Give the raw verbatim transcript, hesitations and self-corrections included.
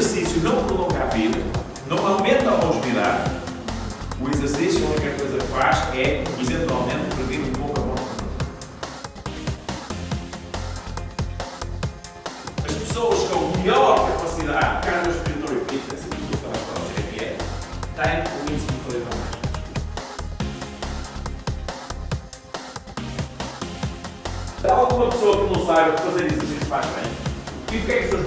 exercício não prolonga a vida, não aumenta a longevidade. O exercício, a única coisa que faz é, eventualmente, prevenir um pouco a morte. As pessoas com melhor capacidade cardiorrespiratória e física, assim como tu falas para o que é, têm o índice de mortalidade mais baixo. Há alguma pessoa que não saiba que fazer exercício faz bem? E o que é que as pessoas